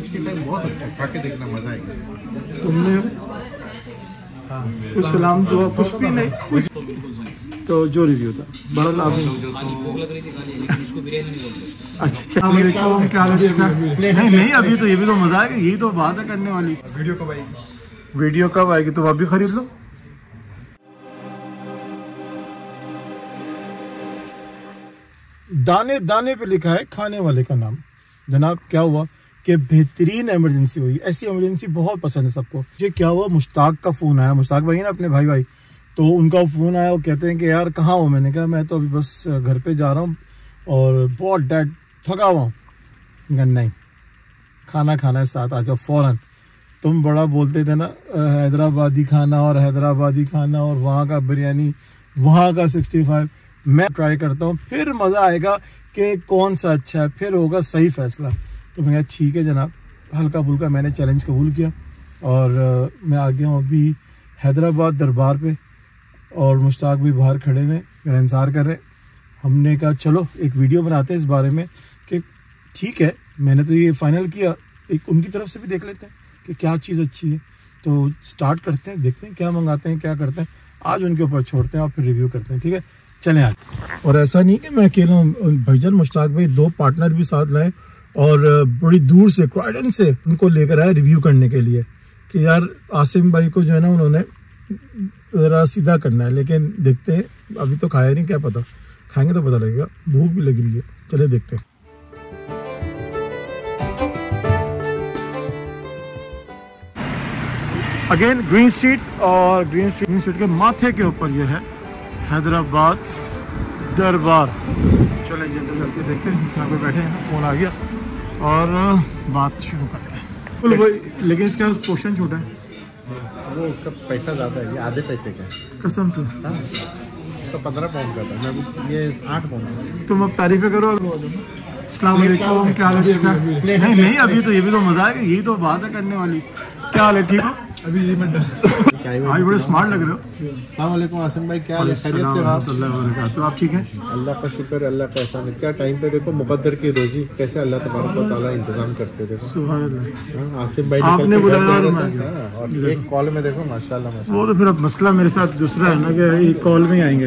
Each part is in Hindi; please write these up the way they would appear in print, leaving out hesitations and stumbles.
65 बहुत अच्छा, खा के देखना मजा आएगा। तुमने कुछ सलाम दुआ कुछ भी नहीं, तो जो रिव्यू था बड़ा लाभ। अच्छा क्या हाल है? नहीं अभी तो ये भी तो मजा आएगा, यही तो बात है करने वाली। वीडियो कब आएगी? तुम अभी खरीद लो। दाने दाने पे लिखा है खाने वाले का नाम। जनाब क्या हुआ कि बेहतरीन इमरजेंसी हुई। ऐसी इमरजेंसी बहुत पसंद है सबको। ये क्या हुआ, मुश्ताक का फोन आया। मुश्ताक भाई है ना अपने भाई, तो उनका फोन आया। वो कहते हैं कि यार कहाँ हो? मैंने कहा मैं तो अभी बस घर पे जा रहा हूँ और बहुत डैड थका हुआ हूँ। नहीं, खाना खाना है साथ, आ जाओ फौरन। तुम बड़ा बोलते थे ना हैदराबादी खाना और हैदराबादी खाना और वहाँ का बिरयानी, वहाँ का 65। मैं ट्राई करता हूँ, फिर मज़ा आएगा कि कौन सा अच्छा है, फिर होगा सही फैसला। तो मैं ठीक है जनाब, हल्का फुल्का मैंने चैलेंज कबूल किया और मैं आ गया हूँ अभी हैदराबाद दरबार पे। और मुश्ताक भी बाहर खड़े में मेरा इंतज़ार कर रहे। हमने कहा चलो एक वीडियो बनाते हैं इस बारे में कि ठीक है, मैंने तो ये फाइनल किया, एक उनकी तरफ से भी देख लेते हैं कि क्या चीज़ अच्छी है। तो स्टार्ट करते हैं, देखते हैं क्या मंगाते हैं, क्या करते हैं। आज उनके ऊपर छोड़ते हैं और फिर रिव्यू करते हैं, ठीक है? चलें आज। और ऐसा नहीं कि मैं अकेला हूँ, भाईजान मुश्ताक भाई 2 पार्टनर भी साथ लाए और बड़ी दूर से क्राइडन से उनको लेकर आए रिव्यू करने के लिए कि यार आसिम भाई को जो है ना उन्होंने ज़रा सीधा करना है। लेकिन देखते हैं, अभी तो खाया नहीं, क्या पता खाएंगे तो पता लगेगा। भूख भी लग रही है, चले देखते हैं। अगेन ग्रीन स्ट्रीट, और ग्रीन स्ट्रीट के माथे के ऊपर ये है हैदराबाद दरबार। चले जी अंदर करके देखते हैं। यहाँ पे बैठे हैं, फोन आ गया और बात शुरू करते हैं। बोलो भाई, लेकिन इसका पोर्शन छोटा है। वो उसका पैसा ज़्यादा है, ये आधे पैसे का है। कसम से? हाँ, उसका 15 पाउंड का था, मैं ये 8 पाउंड का। तुम अब तारीफें करो। अस्सलाम वालेकुम, क्या हाल है? ठीक ठाक? नहीं अभी तो ये भी तो मजा आएगा, यही तो बात है करने वाली। क्या हाल है? ठीक हो? अभी ये मैं आज बड़े स्मार्ट लग रहे हो। अस्सलाम वालेकुम आसिम भाई, क्या हाल है? खैरियत से आप? तो आप ठीक हैं? अल्लाह का शुक्र है, अल्लाह का एहसान है। क्या टाइम पे देखो मुकद्दर की रोजी कैसे अल्लाह तबारक व तआला इंतजाम करते देखो। सुभान अल्लाह। आसिम भाई आपने बुलाया और एक कॉल में देखो माशाल्लाह। वो तो फिर अब मसला मेरे साथ दूसरा है ना कि एक कॉल में ही आएंगे।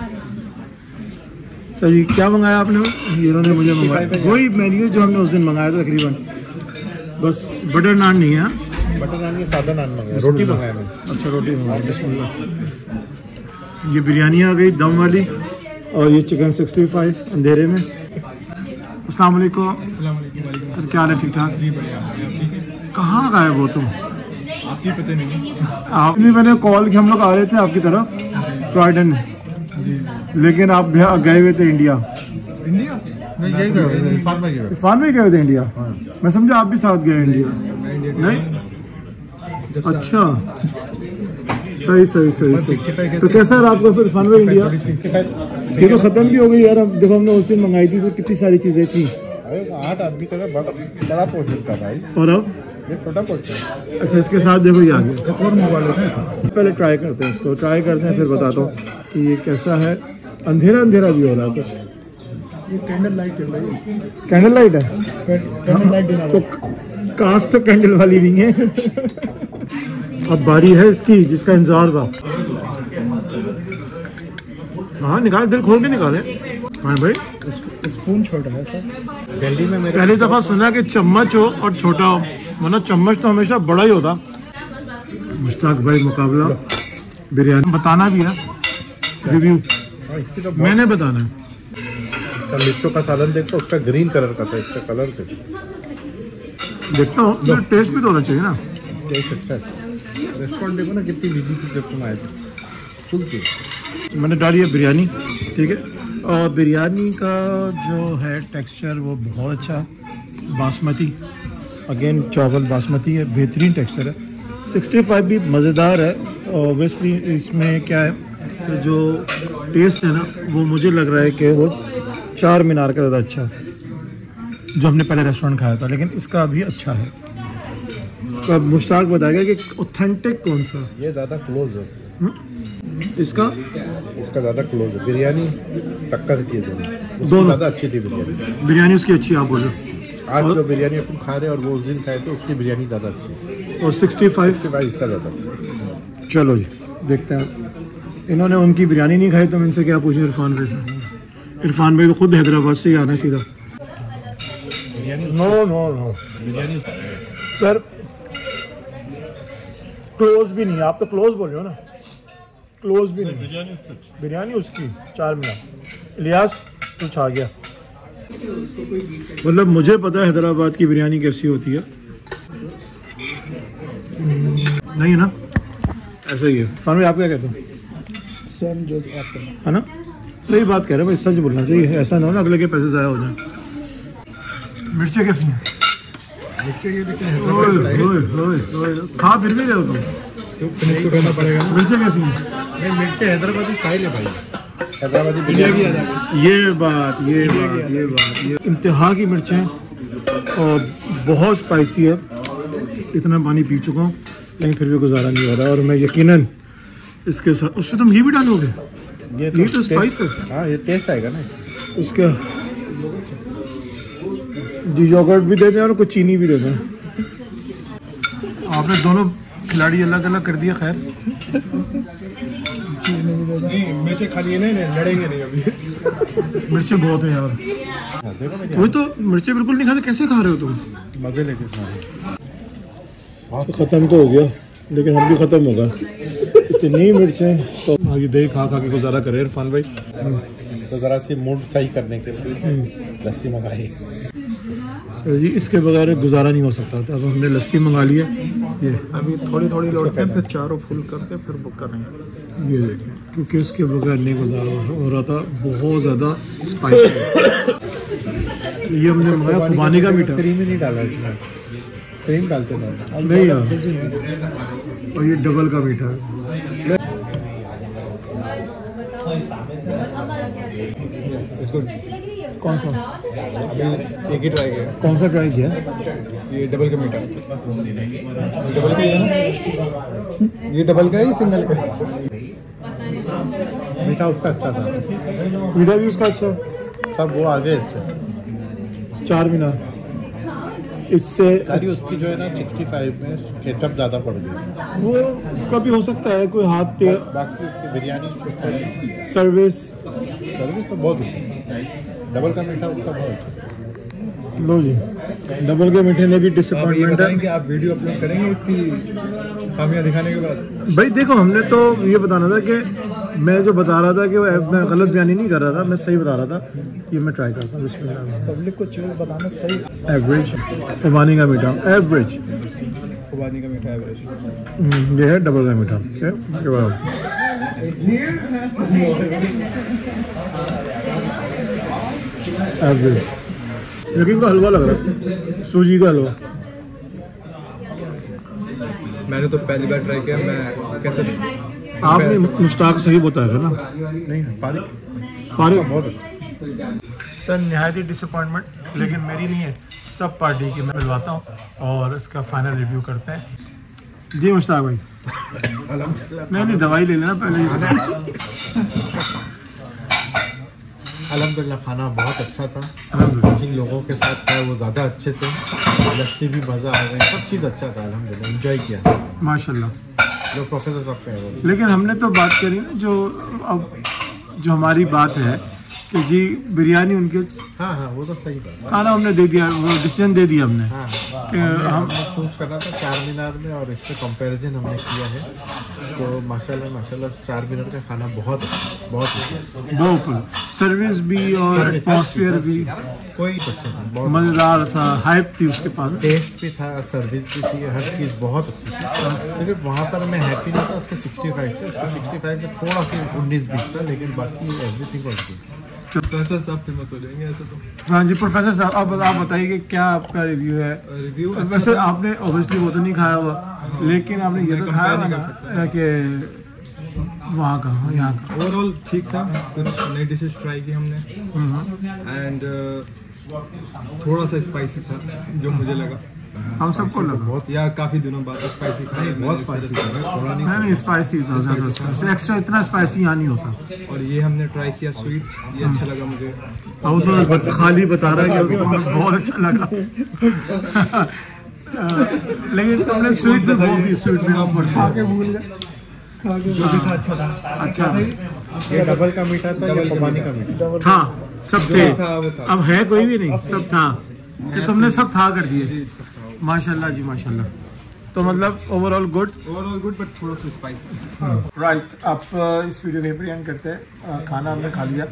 सही, क्या मंगाया आपने? इन्होंने मुझे मंगाया वही मेन्यू जो हमने उस दिन मंगाया था तकरीबन, बस बटर नान नहीं है। बटर नान के सादा नान मंगाया, रोटी मंगाया मैं। अच्छा रोटी मंगाया, बिस्मिल्लाह। ये बिरयानी आ गई दम वाली और ये चिकन 65 अंधेरे में। अस्सलाम वालेकुम सर, क्या हाल है? ठीक ठाक? कहाँ गए वो तुम? आपकी पता नहीं। आपने मैंने कॉल की, हम लोग आ रहे थे आपकी तरफ क्राइडन, लेकिन आप गए हुए थे इंडिया। मैं यही इरफान में गए थे इंडिया। मैं समझा आप भी साथ गए इंडिया। नहीं? अच्छा, सही। तो कैसा है आपका फिर इरफान में इंडिया? ये तो खत्म भी हो गई यार। अब देखो हमने उस दिन मंगाई थी तो कितनी सारी चीजें थी। 8 आदमी का बड़ा पोर्शन था भाई, और अब ये छोटा पोर्शन। अच्छा, इसके साथ देखो ये आ गया। और मंगवा लेते हैं, पहले ट्राई करते हैं इसको, फिर बताता हूँ कि ये कैसा है। अंधेरा भी हो रहा है कुछ। ये कैंडल लाइट है भाई, कैंडल लाइट है। कैंडल लाइट देना तो कास्ट तो कैंडल वाली नहीं है। अब बारी है इसकी जिसका इंतजार था। हाँ निकाल, दिल खोल के निकाले। हाँ भाई, स्पून छोटा है सर। दिल्ली में मेरे पहली दफा सुना कि चम्मच हो और छोटा हो, वरना चम्मच तो हमेशा बड़ा ही होता। मुश्ताक भाई मुकाबला बिरयानी बताना भी है, रिव्यू इसकी तो मैंने बताना है। इसका मिर्चों का सालन देखो, उसका ग्रीन कलर का था, इसका कलर से देखता हूँ, टेस्ट भी तो होना चाहिए ना। टेस्ट अच्छा है। रेस्टोरेंट देखो ना कितनी बिजी थी जब तुम आए थे, फुल थी। मैंने डाली है बिरयानी, ठीक है। और बिरयानी का जो है टेक्सचर वो बहुत अच्छा, बासमती, अगेन चावल बासमती है, बेहतरीन टेक्सचर है। 65 भी मज़ेदार है। ऑब्वियसली इसमें क्या है तो जो टेस्ट है ना वो मुझे लग रहा है कि वो 4 मीनार का ज़्यादा अच्छा है जो हमने पहले रेस्टोरेंट खाया था, लेकिन इसका भी अच्छा है। तो अब मुश्ताक बताएगा कि ऑथेंटिक कौन सा। ये ज़्यादा क्लोज है इसका ज़्यादा क्लोज है। बिरयानी टक्कर की है, दोनों ज़्यादा अच्छी थी बिरयानी। बिरयानी उसकी अच्छी, आप बोलो। आज जो बिरयानी अपन खा रहे हैं और वो उस दिन खाए थे उसकी बिरयानी ज़्यादा अच्छी है और 65 भाई इसका ज़्यादा अच्छा है। चलो जी देखते हैं। इन्होंने उनकी बिरयानी नहीं खाई तो मैं इनसे क्या पूछूं इरफान भाई से। इरफान भाई तो खुद हैदराबाद से ही आना सीधा। No no no biryani sir close भी नहीं, आप तो क्लोज बोल रहे हो ना, क्लोज भी नहीं। बिरयानी उसकी 4 मिनट। इलियास तू छा गया। मतलब मुझे पता है हैदराबाद की बिरयानी कैसी होती है। नहीं है ना, ऐसा ही है। फान भाई आप क्या कहते हैं? सेम जो आप है ना, सही बात कह रहे हैं भाई, सच बोलना चाहिए, ऐसा ना हो ना अगले के पैसे ज़ाया हो जाए। मिर्चें कैसी हैं? खा फिर भी रहे हो तुम, फिनिश तो करना पड़ेगा ना। मिर्चें कैसी हैं? नहीं मिर्चें हैदराबादी स्टाइल है भाई, हैदराबादी बिरयानी। ये इंतहा की मिर्चें और बहुत स्पाइसी है। इतना पानी पी चुका हूँ लेकिन फिर भी गुजारा नहीं हो रहा। और मैं यकीनन इसके साथ उसमें तुम घी भी डालोगे? ये तो स्पाइस है। हाँ ये टेस्ट आएगा ना उसका। जी योगर्ट भी देते हैं और कुछ चीनी भी देते हैं। आपने दोनों खिलाड़ी अलग अलग कर दिया। खैर नहीं मिर्चें खा लिए नहीं, लड़ेंगे नहीं अभी। मिर्चें बहुत है यार। वही तो, मिर्चें बिल्कुल नहीं खाते, कैसे खा रहे हो तुम? मजे लेके खा रहे हैं। खत्म तो हो गया लेकिन हम भी खत्म होगा। इतनी मिर्चें तो आगे दही खा खा के गुजारा करे इरफान भाई। तो ज़रा सी मूड सही करने के लिए लस्सी मंगाई। सर जी इसके बगैर गुजारा नहीं हो सकता था। अब हमने लस्सी मंगा लिया। ये अभी थोड़ी थोड़ी लोड करके चारों फुल करके फिर बुक करेंगे। ये देखिए, क्योंकि उसके बगैर नहीं गुजारा हो रहा था, बहुत ज़्यादा स्पाइसी। ये हमने मंगाया खुबानी का मीठा। क्रीम ही नहीं डाला इसमें, क्रीम डालते नहीं यार, और ये डबल का मीठा है। इसको कौन सा? अभी एक ही ट्राई किया, कौन सा ट्राई किया? ये डबल का मीठा। डबल का है ना? ये डबल का है, सिंगल का है? मीठा उसका अच्छा था, मीठा भी उसका अच्छा। तब वो आगे इससे 4 मीनार इससे खाली उसकी जो है ना 65 में केचप ज़्यादा पड़ गई। वो कभी हो सकता है, कोई हाथ पे। बाकी उसकी बिरयानी सर्विस तो बहुत डबल का मीठा उसका बहुत अच्छा। लो जी, डबल के मीठे ने भी डिसअपॉइंटमेंट है। कि आप वीडियो अपलोड करेंगे इतनी खामियां दिखाने के बाद? भाई देखो, हमने तो ये बताना था कि मैं जो बता रहा था कि मैं गलत बयानी नहीं कर रहा था, मैं सही बता रहा था। ये मैं ट्राई करता हूँ। बिस्मिल्लाह। पब्लिक को चीज़ बताना सही। एवरेज खुबानी का मीठा, एवरेज। खुबानी का मीठा एवरेज। ये है डबल का मीठा। एवरेज। लेकिन का हलवा लग रहा है, सूजी का हलवा। मैंने तो पहली बार ट्राई किया, मैं कैसे आपने मुश्ताक सही बताया था ना? नहीं फारिग बहुत अच्छा। सर नहायत ही डिसअपॉइंटमेंट, लेकिन मेरी नहीं है, सब पार्टी की। मैं मिलवाता हूँ और इसका फाइनल रिव्यू करते हैं। जी मुश्ताक भाई। नहीं दवाई ले लेना पहले। अल्हम्दुलिल्लाह खाना बहुत अच्छा था। अल्हम्दुलिल्लाह। जिन लोगों के साथ था वो ज़्यादा अच्छे थे, लस्सी भी मज़ा आ गई, सब चीज़ अच्छा था। अल्हम्दुलिल्लाह एंजॉय किया माशाल्लाह। जो प्रोफेसर साहब कह रहे थे। लेकिन हमने तो बात करी ना, जो हमारी बात है कि जी बिरयानी उनके हाँ वो तो सही बात। खाना हमने दे दिया, वो डिसीजन दे दिया हमने हाँ कि हम चूज करना था 4 मीनार में और इस पे कंपैरिजन हमने किया है। तो माशाल्लाह 4 मीनार का खाना बहुत बहुत सर्विस भी और एटमॉस्फेयर भी कोई अच्छा नहीं, बहुत मज़ेदार था, हाइप थी उसके पास। टेस्ट भी था, सर्विस भी थी, हर चीज़ बहुत अच्छी थी। सिर्फ वहाँ पर मैं हैप्पी नहीं था उसके 65 से, उसके 65 से थोड़ा सी 19-20 था, लेकिन बाकी एवरीथिंग वाज गुड। प्रोफेसर साहब फेमस हो जाएंगे ऐसे तो। हाँ जी प्रोफेसर साहब, अब आप बताइए कि क्या आपका रिव्यू है? रिव्यू वैसे आपने ऑब्वियसली वो तो नहीं खाया हुआ, लेकिन आपने ये तो खाया होगा ना कि वहाँ का यहाँ का। ओवरऑल ठीक था, कुछ नई डिशेस ट्राई की हमने एंड थोड़ा सा स्पाइसी था जो मुझे लगा। हम सबको लगा बहुत, या काफी दिनों बाद स्पाइसी खाई, बहुत स्पाइसी थोड़ा नहीं। नहीं स्पाइसी था, ज़्यादा स्पाइसी, एक्स्ट्रा इतना स्पाइसी यहाँ नहीं होता। और ये हमने ट्राई किया स्वीट, ये अच्छा लगा मुझे। अब तो खाली बता रहा है कि बहुत अच्छा लगा। लेकिन तुमने स्वीट में वो भी स्वीट में ऑफर खा के भूल गए, खा के जो भी था अच्छा था। अच्छा ये डबल का मीठा था या पबानी का मीठा था, सब थे। था वो था। अब है कोई भी नहीं, सब था कि तुमने सब था कर दिए। माशाल्लाह जी माशाल्लाह। तो मतलब ओवरऑल गुड बट थोड़ा सा स्पाइसी। राइट। आप इस वीडियो को यहीं एंड करते हैं। खाना हमने खा लिया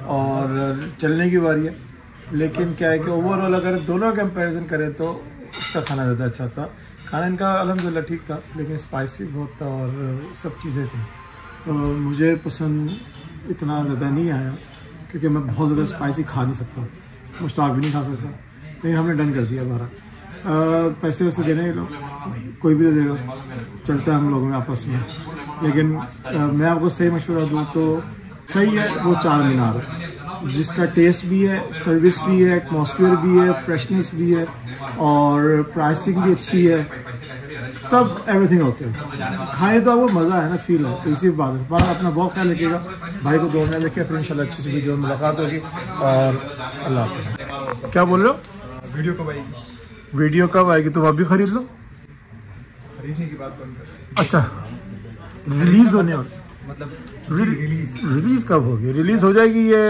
और चलने की बारी है। लेकिन क्या है कि ओवरऑल अगर दोनों कंपैरिजन करें तो उसका खाना ज़्यादा अच्छा था। खाना इनका अल्हम्दुलिल्लाह ठीक था, लेकिन स्पाइसी बहुत था और सब चीज़ें थी। तो मुझे पसंद इतना ज़्यादा नहीं आया क्योंकि मैं बहुत ज़्यादा स्पाइसी खा नहीं सकता, मुश्ताक भी नहीं खा सकता। लेकिन हमने डन कर दिया 12। पैसे वैसे देने ये लोग कोई भी दे देगा, चलता है हम लोगों में आपस में। लेकिन मैं आपको सही मशवरा दूँ तो सही है वो चार मीनार है, जिसका टेस्ट भी है, सर्विस भी है, एटमॉस्फेयर भी है, फ्रेशनेस भी है और प्राइसिंग भी अच्छी है, सब एवरीथिंग ओके। खाए तो आपको मज़ा है ना, फील है। तो इसी बात है। बात अपना बहुत ख्याल रखिएगा, भाई को दो में रखिए, फिर इंशाल्लाह अच्छी सी वीडियो में मुलाकात होगी और अल्लाह हाफ़िज़। क्या बोल रहे हो? वीडियो कब आएगी? वीडियो कब आएगी? तुम अभी खरीद लो। खरीदने की बात कौन कर? अच्छा रिलीज होने वाली, मतलब रिलीज कब होगी? रिलीज हो जाएगी ये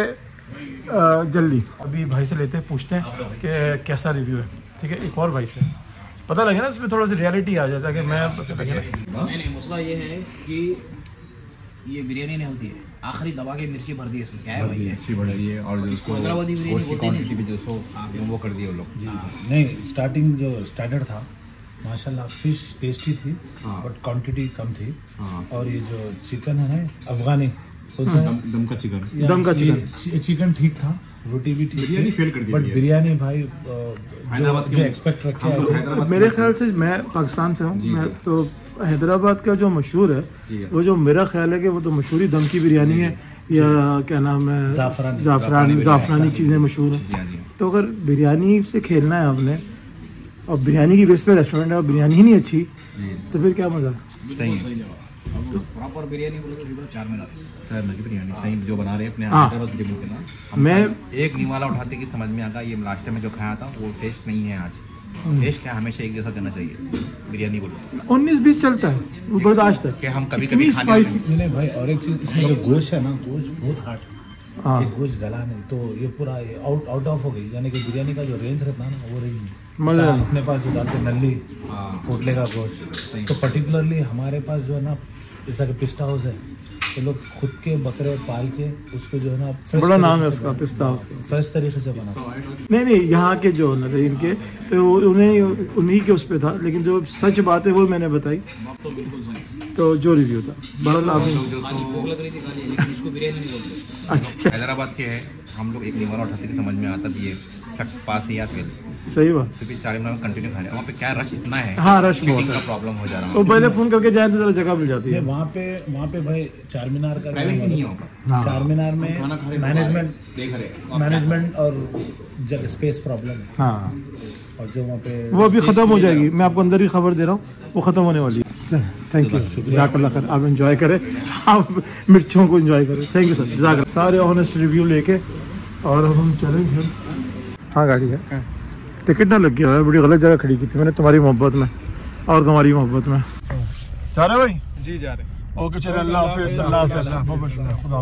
जल्दी। अभी भाई से लेते हैं, पूछते हैं कि कैसा रिव्यू है। ठीक है, एक और भाई से पता लगे ना, इसमें थोड़ा सा रियलिटी आ जाता है कि मैं पता लगे ना। नहीं मसला ये है कि ये बिरयानी नहीं होती है, आखिरी दबा के मिर्ची भर दी इसमें। क्या है भाई, अच्छी बढ़ रही है और इसको हैदराबादी बिरयानी बोलते क्वांटिटी भी नहीं। जो वो कर दिए वो लोग। नहीं स्टार्टिंग जो स्टैंडर्ड था माशाल्लाह, फिश टेस्टी थी बट क्वांटिटी कम थी। और ये जो चिकन है ना अफगानी, दम का चिकन, दम का चिकन, चिकन ठीक था, रोटी भी ठीक बिरयानी थी, फेल कर दी बट बिरयानी भाई हैदराबाद जो एक्सपेक्ट रखे हैं। मेरे ख्याल से मैं पाकिस्तान से हूँ, मैं तो हैदराबाद का जो मशहूर है वो जो मेरा ख्याल है कि वो तो मशहूरी दम की बिरयानी है या क्या नाम है, ज़ाफ़रानी चीज़ें मशहूर हैं। तो अगर बिरयानी से खेलना है आपने और बिरयानी की बेस पे रेस्टोरेंट है और बिरयानी ही नहीं अच्छी तो फिर क्या मज़ा है? सही है। अब प्रॉपर बिरयानी बोले तो चार मीनार की बिरयानी सही जो बना रहे हैं अपने हाँ। हैदराबाद बिरयानी के ना। मैं एक निवाला उठाते कि समझ में आता ये लास्ट में जो खाया था वो टेस्ट नहीं है आज। टेस्ट क्या हमेशा एक जैसा देना चाहिए बिरयानी बोलो। 19-20 चलता है, वो बर्दाश्त है। कि हम कभी इतनी कभी स्पाइसी। नहीं भाई, और एक चीज इसमें जो गोश्त है ना, गोश्त बहुत हार्ड, हाँ ये गोश्त गला नहीं, तो ये पूरा आउट ऑफ हो गई। यानी कि बिरयानी का जो रेंज रहता है ना वो रेंज मजा नहीं। अपने पास जो डालते नल्ली पोटले का गोश्त, तो पर्टिकुलरली हमारे पास जो है ना, जैसा कि पिस्ता हाउस है, तो लोग खुद के बकरे पाल के उसको जो है ना fresh बड़ा नाम है तरीके से उसका, पिस्ता हाउस का। फ्रेश तरीके से बना। नहीं यहाँ के जो ओनर है इनके, तो उन्हीं के उस पे था। लेकिन जो सच बात है वो मैंने बताई, तो बिल्कुल सही। तो जो रिव्यू था बहरहाल आपने। खाली भूख लग रही थी खाली, लेकिन इसको बिरयानी नहीं बोलते। अच्छा हैदराबाद के हैं हम लोग, एक निवाला उठाते कि समझ में आता भी ये पास ही आते सही बात। तो फिर 4 मीनार कंटिन्यू खा रहे वहाँ पे क्या रश इतना है, हाँ रश बहुत सीटिंग है, का प्रॉब्लम हो जा रहा तो पहले फोन करके जाए तो जरा जगह मिल जाती है। वहाँ पे भाई चार मीनार का प्राइवेसी नहीं होगा। चार मीनार में खाना खा रहे मैनेजमेंट देख रहे मैनेजमेंट और जगह स्पेस प्रॉब्लम है। हाँ और जो वहाँ पे वो अभी ख़त्म हो जाएगी, मैं आपको अंदर ही खबर दे रहा हूँ, वो ख़त्म होने वाली है। थैंक यू, जज़ाकल्लाह खैर। आप एंजॉय करें, आप मिर्चों को एंजॉय करें। थैंक यू सर, जज़ाकल्लाह। सारे ऑनेस्ट रिव्यू लेके और अब हम चलेंगे। हाँ गाड़ी है, टिकट ना लग गया है, बड़ी गलत जगह खड़ी की थी मैंने तुम्हारी मोहब्बत में और तुम्हारी मोहब्बत में। जा रहे भाई? जी जा रहे हैं। ओके चले, अल्लाह हाफिज़। अल्लाह हाफिज़, बहुत शुक्रिया, खुदा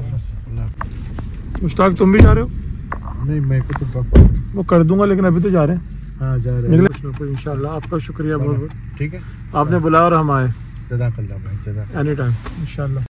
हाफिज़। मुश्ताक तुम भी जा रहे हो? नहीं मैं को तो वो कर दूंगा, लेकिन अभी तो जा रहे हैं। हाँ जा रहे हैं निकले इंशाल्लाह। आपका शुक्रिया बहुत बहुत, ठीक है, आपने बुलाया और हम आए। जज़ाकल्लाह भाई, जज़ाकल्लाह। एनी टाइम इंशाल्लाह।